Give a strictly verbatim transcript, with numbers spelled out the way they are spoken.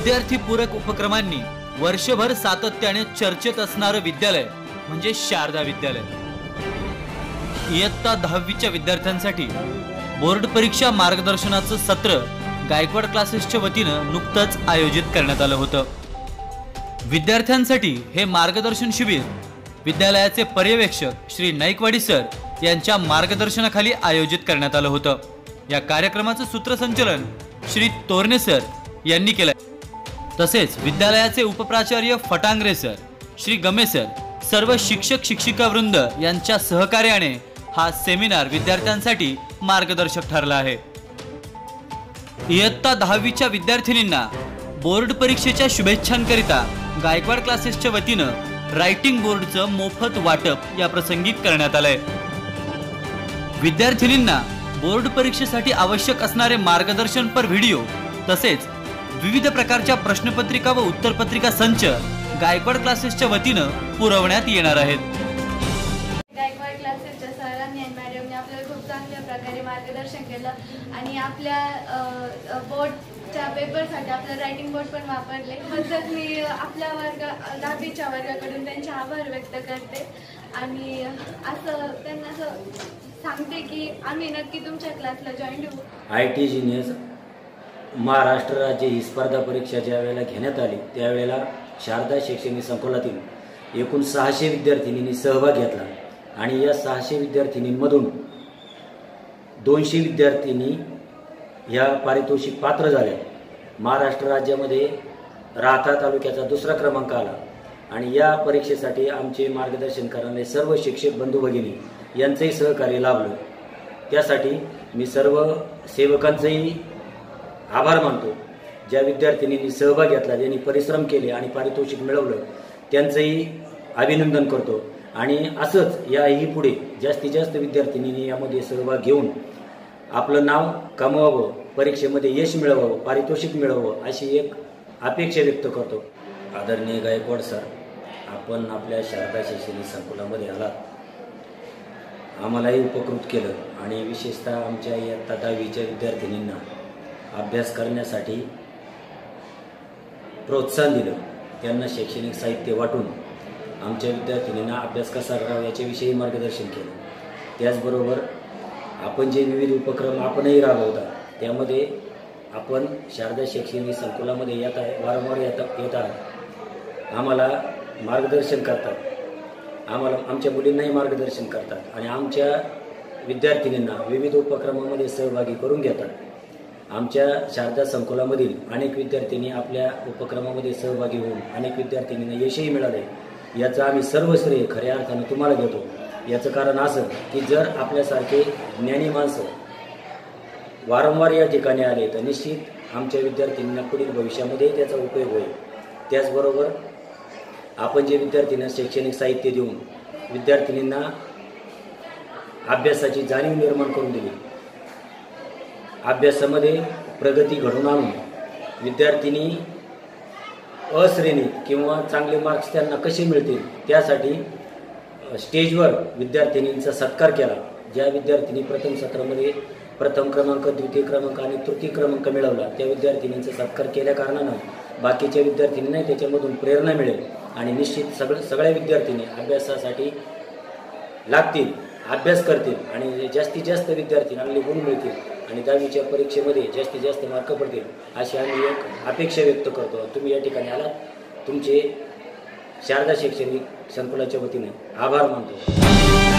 विद्यार्थी पूरक उपक्रमांनी वर्षभर सातत्याने चर्चेत असणारे विद्यालय म्हणजे शारदा विद्यालय। इयत्ता दहावीच्या विद्यार्थ्यांसाठी बोर्ड परीक्षा मार्गदर्शनाचं सत्र गायकवाड क्लासेसच्या वतीनं नुकतंच आयोजित करण्यात आलं होतं। विद्यार्थ्यांसाठी हे मार्गदर्शन शिबिर विद्यालयाचे पर्यवेक्षक श्री नाईकवाडी सर यांच्या मार्गदर्शनाखाली आयोजित करण्यात आलं होतं। या कार्यक्रमाचं सूत्रसंचालन श्री तोरणे सर यांनी केलं। तसेच विद्यालयाचे उपप्राचार्य फटांगरे सर, श्री गमे सर, सर्व शिक्षक शिक्षिका वृंद यांच्या सहकार्याने हा सेमिनार विद्यार्थ्यांसाठी मार्गदर्शक ठरला आहे। इयत्ता दहावीच्या विद्यार्थिनींना बोर्ड परीक्षेच्या शुभेच्छांकरिता गायकवाड क्लासेसच्या वतीनं रायटिंग बोर्डचं मोफत वाटप या प्रसंगी करण्यात आलंय। विद्यार्थिनींना बोर्ड परीक्षेसाठी आवश्यक असणारे मार्गदर्शनपर व्हिडिओ तसेच विविध प्रकारच्या प्रश्नपत्रिका व उत्तरपत्रिका संच गायकवाड क्लासेसच्या वतीनं पुरवण्यात येणार आहेत। गायकवाड क्लासेसच्या सरांनी आणि मॅडमने आपल्याला खूप चांगल्या प्रकारे मार्गदर्शन केलं आणि आपल्या बोर्डच्या पेपरसाठी आपलं रायटिंग बोर्ड पण वापरले। बद्दल मी आपल्या वर्ग दहावीच्या वर्गाकडून त्यांचे आभार व्यक्त करते आणि असं त्यांना असं सांगते की आम्ही नक्की तुमच्या क्लासला जॉईन होऊ। आय टी जीनेस महाराष्ट्र राज्य ही स्पर्धा परीक्षा ज्या वेळेला घेण्यात आली त्यावेळेला शारदा शैक्षणिक संकुलातील एकूण सहाशे विद्यार्थिनींनी सहभाग घेतला आणि या सहाशे विद्यार्थिनींमधून दोनशे विद्यार्थिनी या पारितोषिक पात्र झाल्या। महाराष्ट्र राज्यामध्ये राहता तालुक्याचा दुसरा क्रमांक आला आणि या परीक्षेसाठी आमचे मार्गदर्शन करणारे सर्व शिक्षक बंधू भगिनी यांचेही सहकार्य लाभलं। त्यासाठी मी सर्व सेवकांचेही आभार मानतो। ज्या विद्यार्थिनींनी सहभाग घेतला, ज्यांनी परिश्रम केले आणि पारितोषिक मिळवलं त्यांचंही अभिनंदन करतो आणि असंच याही पुढे जास्तीत जास्त विद्यार्थिनींनी यामध्ये सहभाग घेऊन आपलं नाव कमवावं, परीक्षेमध्ये यश मिळवावं, पारितोषिक मिळवावं अशी एक अपेक्षा व्यक्त करतो। आदरणीय गायकवाड सर, आपण आपल्या शारदा शैक्षणिक संकुलामध्ये आलात, आम्हालाही उपकृत केलं आणि विशेषतः आमच्या इयत्ता दहावीच्या विद्यार्थिनींना अभ्यास करण्यासाठी प्रोत्साहन दिलं। त्यांना शैक्षणिक साहित्य वाटून आमच्या विद्यार्थिनींना अभ्यास कसा करावा याच्याविषयी मार्गदर्शन केलं। त्याचबरोबर आपण जे विविध उपक्रम आपणही राबवता त्यामध्ये आपण शारदा शैक्षणिक संकुलामध्ये येत आहे, वारंवार येत येत आहात, आम्हाला मार्गदर्शन करतात, आम्हाला आमच्या मुलींनाही मार्गदर्शन करतात आणि आमच्या विद्यार्थिनींना विविध उपक्रमामध्ये सहभागी करून घेतात। आमच्या शारदा संकुलामधील अनेक विद्यार्थिनी आपल्या उपक्रमामध्ये सहभागी होऊन अनेक विद्यार्थिनींना यशही मिळाले। याचं आम्ही सर्व श्रेय खऱ्या अर्थाने तुम्हाला देतो। याचं कारण असं की जर आपल्यासारखे ज्ञानी माणसं वारंवार या ठिकाणी आले तर निश्चित आमच्या विद्यार्थिनींना पुढील भविष्यामध्ये त्याचा उपयोग होईल। त्याचबरोबर आपण जे विद्यार्थ्यांना शैक्षणिक साहित्य देऊन विद्यार्थिनींना अभ्यासाची जाणीव निर्माण करून दिली, अभ्यासामध्ये प्रगती घडवून आणून विद्यार्थिनी अश्रेणीत किंवा चांगले मार्क्स त्यांना कसे मिळतील त्यासाठी स्टेजवर विद्यार्थिनींचा सत्कार केला। ज्या विद्यार्थिनी प्रथम सत्रामध्ये प्रथम क्रमांक, द्वितीय क्रमांक आणि तृतीय क्रमांक मिळवला त्या विद्यार्थिनींचा सत्कार केल्या कारणानं बाकीच्या विद्यार्थिनींना त्याच्यामधून प्रेरणा मिळेल आणि निश्चित सगळं सगळ्या विद्यार्थिनी अभ्यासासाठी लागतील, अभ्यास करतील आणि जास्तीत जास्त विद्यार्थ्यांना गुण मिळतील आणि दहावीच्या परीक्षेमध्ये जास्तीत जास्त मार्क पडतील अशी आम्ही एक अपेक्षा व्यक्त करतो। तुम्ही या ठिकाणी आलात, तुमचे शारदा शैक्षणिक संकुलाच्या वतीने आभार मानतो।